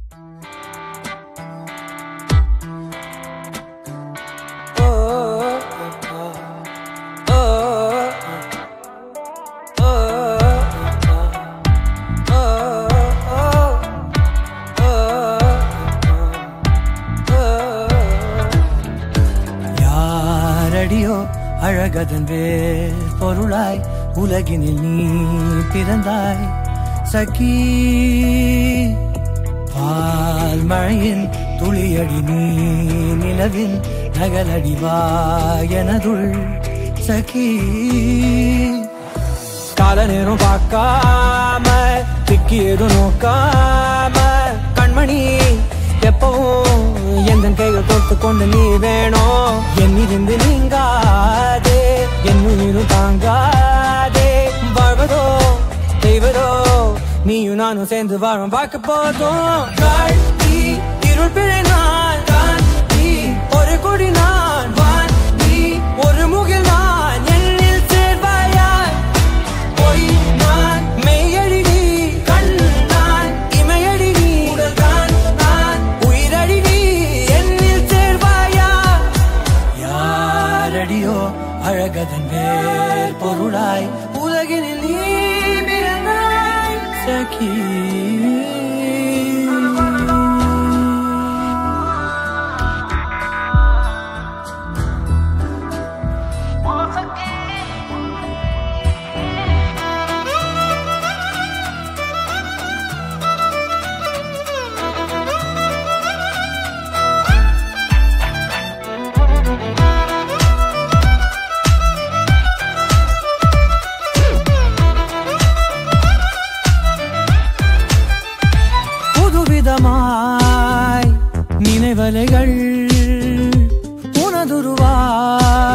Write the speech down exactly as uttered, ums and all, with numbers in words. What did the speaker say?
yaridio அழகதன் வேர் பொருளாய் உலகினில் நீ பிறந்தாய் சகி பால் மழையின் துளியடி நீ நிலவின் நகலடிவா எனதுள் சகி கால நேரம் பார்க்காம திக்கி எதுவும் நோக்காம கண்மணி எப்பவும் எந்த கைகள் தொட்டு கொண்டு நீ வேணும் என்னிருந்து நீங்காதே என்னுயிரும் தாங்காதே வாழ்வதோ செய்வதோ நீயும் நானும் சேர்ந்து வாழும் பார்க்க போதும் காட்டி இருள் பிழை நான் காட்டி ஒரு கொடி நான் வான் நீ ஒரு முகில் நான் என்னில் சேர்வாயாய் பொய் நான் மெய்யடி நீ கண் நான் இமையடி நீ உடல் தான் நான் உயிரடி நீ என்னில் சேர்வாயா யாரடியோ அழகதன் வேர் பொருளாய் உலகினில் நீ பிறந்தாய் சகி புதுவிதமாய் நினைவலைகள் உனதுருவாய்